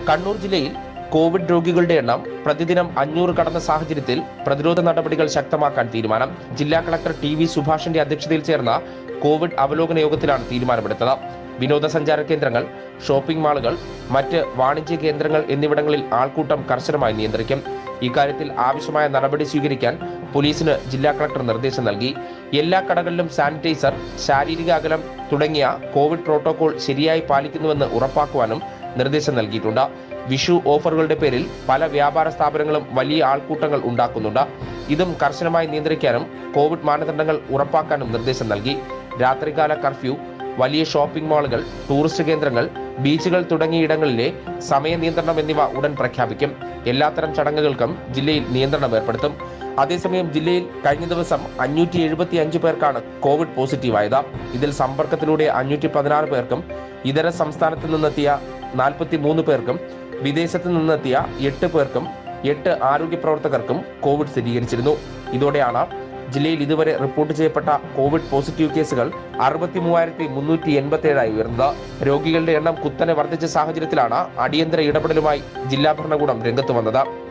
കണ്ണൂർ ജില്ലയിൽ കോവിഡ് രോഗികളുടെ എണ്ണം പ്രതിദിനം 500 കടന്ന സാഹചര്യത്തിൽ പ്രതിരോധ നടപടികൾ ശക്തമാക്കാൻ തീരുമാനം. ജില്ലാ കളക്ടർ ടി.വി. സുഭാഷിന്റെ അധ്യക്ഷതയിൽ ചേർന്ന കോവിഡ് അവലോകന യോഗത്തിലാണ് തീരുമാനമെടുത്തത്. വിനോദസഞ്ചാര കേന്ദ്രങ്ങൾ, ഷോപ്പിംഗ് മാളുകൾ, മറ്റ് വാണിജ്യ കേന്ദ്രങ്ങൾ എന്നിവിടങ്ങളിൽ ആൾക്കൂട്ടം കർശനമായി നിയന്ത്രിക്കും. ഇക്കാര്യത്തിൽ ആവശ്യമായ നടപടി സ്വീകരിക്കാൻ പോലീസിന് ജില്ലാ കളക്ടർ നിർദ്ദേശം നൽകി. എല്ലാ കടകളിലും സാനിറ്റൈസർ, ശാരീരിക അകലം തുടങ്ങിയ കോവിഡ് പ്രോട്ടോകോൾ ശരിയായി പാലിക്കുന്നുവെന്ന് ഉറപ്പാക്കുവാനും നിർദ്ദേശം നൽകിയിട്ടുണ്ട്. വിഷു ഓഫറുകളുടെ പേരിൽ പല വ്യാപാര സ്ഥാപനങ്ങളും വലിയ ആൾക്കൂട്ടങ്ങൾ ഉണ്ടാക്കുന്നുണ്ട്. ഇതും കർശനമായി നിയന്ത്രിക്കാനും കോവിഡ് മാനദണ്ഡങ്ങൾ ഉറപ്പാക്കാനും നിർദ്ദേശം നൽകി. രാത്രികാല കർഫ്യൂ, വലിയ ഷോപ്പിംഗ് മാളുകൾ, ടൂറിസ്റ്റ് കേന്ദ്രങ്ങൾ, ബീച്ചുകൾ തുടങ്ങിയിടങ്ങളിലെ സമയ നിയന്ത്രണം എന്നിവ ഉടൻ പ്രഖ്യാപിക്കും. എല്ലാത്തരം ചടങ്ങുകൾക്കും ജില്ലയിൽ നിയന്ത്രണം ഏർപ്പെടുത്തും. അതേസമയം ജില്ലയിൽ കഴിഞ്ഞ ദിവസം 575 പേർക്കാണ് കോവിഡ് പോസിറ്റീവായത്. ഇതിൽ സമ്പർക്കത്തിലൂടെ 516 പേർക്കും ഇതര സംസ്ഥാനത്ത് നിന്നെത്തിയ 43 പേർക്കും വിദേശത്ത് നിന്നെത്തിയ 8 പേർക്കും 8 ആരോഗ്യ പ്രവർത്തകർക്കും കോവിഡ് സ്ഥിരീകരിച്ചിരുന്നു. ഇതോടെയാണ് ജില്ലയിൽ ഇതുവരെ റിപ്പോർട്ട് ചെയ്യപ്പെട്ട കോവിഡ് പോസിറ്റീവ് കേസുകൾ 63,387 ഉയർന്നത്. രോഗികളുടെ എണ്ണം കുത്തനെ വർദ്ധിച്ച സാഹചര്യത്തിലാണ് അടിയന്തര ഇടപെടലുമായി ജില്ലാ ഭരണകൂടം രംഗത്ത് വന്നത്.